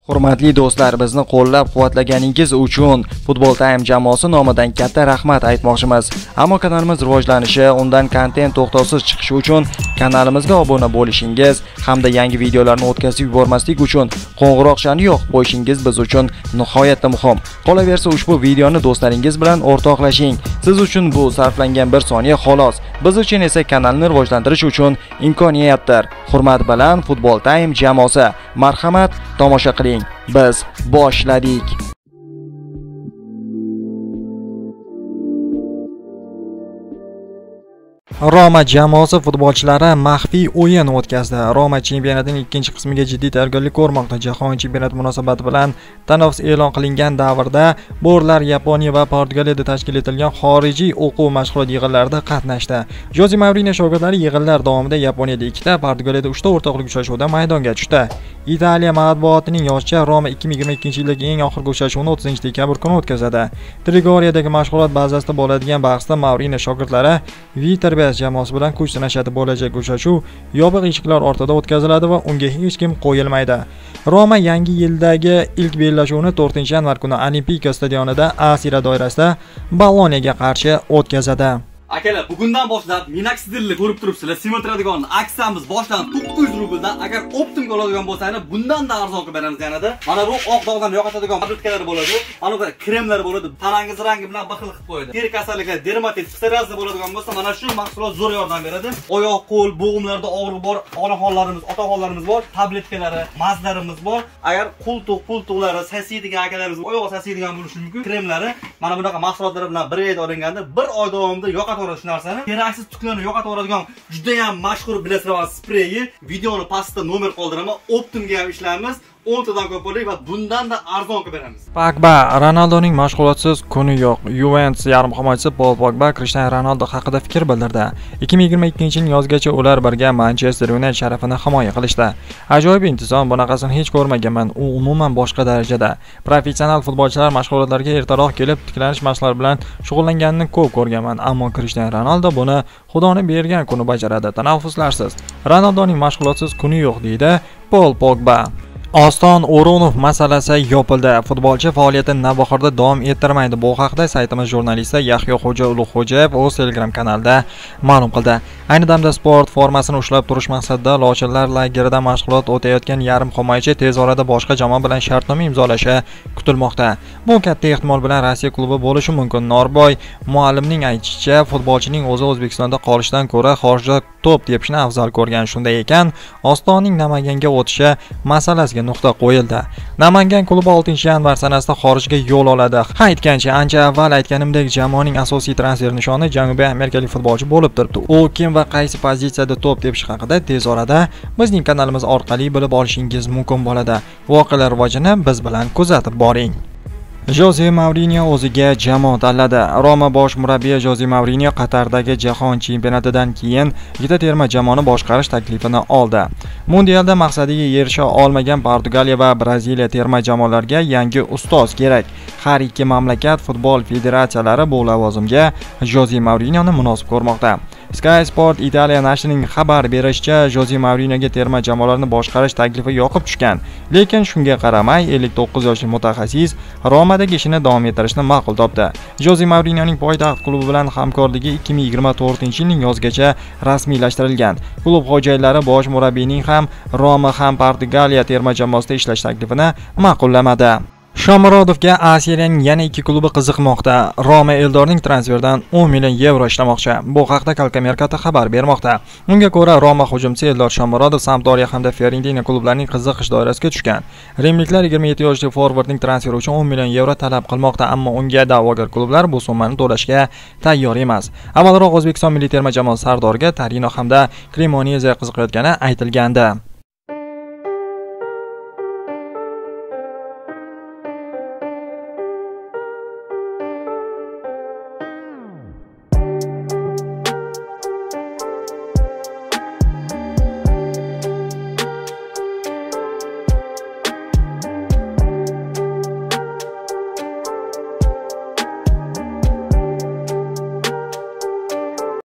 Hurmatli do'stlar, bizni qo'llab-quvvatlaganingiz uchun Football Time jamoasi nomidan katta rahmat aytmoqchimiz. Ammo kanalimiz rivojlanishi, undan kontent to'xtovsiz chiqishi uchun kanalimizga obuna bo'lishingiz hamda yangi videolarni o'tkazib yubormaslik uchun qo'ng'iroqchani yoqib qo'yishingiz biz uchun nihoyatda muhim. Qolaversa, ushbu videoni do'stlaringiz bilan o'rtoqlashing. Siz uchun bu sarflangan 1 soniya xolos. Biz uchun esa kanalni rivojlantirish uchun imkoniyatdir. Hurmat bilan Football Time jamoasi. Marhamat, tomosha qiling. Biz boshladik. Roma jamoasi futbolchilari maxfiy o'yin o'tkazdi. Roma chempionatining ikkinchi qismiga jiddiy tayyorgarlik ko'rmoqda. Jahon chempionati munosabati bilan tanaffus e'lon qilingan davrda borlar Yaponiya va Portugaliyada tashkil etilgan xorijiy o'quv mashg'ulot yig'inlarida qatnashdi. Jose Mourinho shogirdlari yig'inlar davomida Yaponiyada 2 ta, Portugaliyada 3 ta o'rtoqlik uchrashuvida maydonga tushdi. Italiya matbuotining yozishicha, Roma 2022-yildagi eng oxirgi uchrashuvni 30-dekabr kuni o'tkazadi. Trigoriyadagi mashg'ulot bazasida bo'ladigan bahsda Mourinho shogirdlari Viterbe jamoasi bilan kuch sinashadi. Bo'lajak uchrashuv yopiq eshiklar ortida o'tkaziladi va unga hech kim qo'yilmaydi. Roma yangi yildagi ilk bellashuvini 4-yanvar kuni Olimpika stadionida A Sira doirasida Boloniyaga qarshi o'tkazadi. Akalar, bugundan boshlab minoxidilni ko'rib turibsizlar. Simetradigan aksiyamiz boshdan 900 rubldan agar optimga oladigan bo'lsangiz, bundan-da arzon qilib beramiz yanada. Mana bu oq dog'dan yo'qotadigan tabletkalar bo'ladi. Mana bu kremlar bo'ladi. Tanangiz rangi bilan baqil qilib qo'yadi. Teri kasalliklar, dermatit, psoriazda bo'ladigan bo'lsa, mana shu mahsulot zo'r yordam beradi. Oyoq, qo'l, bo'g'imlarda og'riq bor, onaxonlarimiz, otaxonlarimiz bor, tabletkalari, mazlarimiz bor. Agar qultuqlari sasiydigan akalarimiz, oyoq sasiydigan bo'lishi mumkin. Kremlari mana bunaqa mahsulotlar bilan bir oyda olinganda 1 oy davomida yo'qotadi. Shu narsani keraksiz tuklarni yo'qotib oladigan juda ham mashhur bilasizlar spreyi. Videoni pastda nomer qoldiraman. Optimga ham ishlaymiz. 10 tadan ko'p bo'ladi va bundan-da arzon qilib beramiz. Pogba, Ronaldoning mashg'ulotsiz kuni yo'q. Juventus yarim himoyachisi Paul Pogba Cristiano Ronaldo haqida fikr bildirdi. 2022-yilning yozgacha ular birga Manchester United sharafini himoya qilishdi. Ajoyib intizom, bunaqasini hech ko'rmaganman. U umuman boshqa darajada. Professional futbolchilar mashg'ulotlarga ertaroq kelib, tiklanish mashqlari bilan shug'ullanganini ko'p ko'rganman, ammo Cristiano Ronaldo buni Xudoning bergan kuni bajaradi. Tanaffuslarsiz. Ronaldoning mashg'ulotsiz kuni yo'q deydi Paul Pogba. Oston O'runov masalasi yopildi. Futbolchi faoliyatini Navbahorda davom ettirmaydi. Bu haqda saytimiz jurnalisti Yahyo Xo'ja Ulug'xo'jayev o'z Telegram kanalida ma'lum qildi. Ayni damda sport formasini ushlab turish maqsadida Lochinlar lagerida mashg'ulot o'tayotgan yarim himoyachi tez orada boshqa jamoa bilan shartnoma imzolashi kutilmoqda. Bu katta ehtimol bilan Rossiya klubi bo'lishi mumkin. Norboy muallimning aytishicha, futbolchining o'zi O'zbekistonda qolishdan ko'ra xorijda to'p tepishni afzal ko'rgan. Shunday ekan, Ostonning Namanganga o'tishi masalasiga nuqta qo'yildi. Namangan klubi 6-yanvar sanasida xorijga yo'l oladi. Aytgancha, ancha avval aytganimdek, jamoaning asosiy transfer nishoni janubiy amerikalik futbolchi bo'lib turibdi. U kim va qaysi pozitsiyada to'p tepish haqida tez orada bizning kanalimiz orqali bilib olishingiz mumkin bo'ladi. Voqealar rivojini biz bilan kuzatib boring. Jose Mourinho o'ziga jamoa tanladi. Roma bosh murabbiyi Jose Mourinho Qatardagi jahon chempionatidan keyin ikkita terma jamoani boshqarish taklifini oldi. Mundialda maqsadiga erisha olmagan Portugaliya va Braziliya terma jamoalariga yangi ustoz kerak. Har ikki mamlakat futbol federatsiyalari bu lavozimga Jose Mourinhoni munosib ko'rmoqda. Sky Sport Italiya nashrining xabar berishicha, Jose Mourinhoga terma jamoalarni boshqarish taklifi yoqib tushgan. Lekin shunga qaramay, 59 yoshli mutaxassis Romadagi ishini davom ettirishni ma'qul topdi. Jose Mourinhoning poytaxt klubi bilan hamkorligi 2024-yilning yozgacha rasmiylashtirilgan. Klub xo'jayinlari bosh murabbiyning ham Roma ham Portugaliya terma jamoasida ishlash taklifini ma'qullamadi. Shomurodovga A Seriyaning yana 2 klubi qiziqmoqda. Roma Eldorning transferdan 10 million yevro ishlamoqchi. Bu haqda Calciomercato xabar bermoqda. Unga ko'ra, Roma hujumchisi Eldor Shomurodov Sampdoria hamda Fiorentina klublarining qiziqish doirasiga tushgan. Rimliklar 27 yoshli forvardning transferi uchun 10 million yevro talab qilmoqda, ammo unga da'vogar klublar bu summani to'lashga tayyor emas. Avvalroq O'zbekiston milliy terma jamoasi sardoriga Torino hamda Cremonese qiziqayotgani aytilgandi.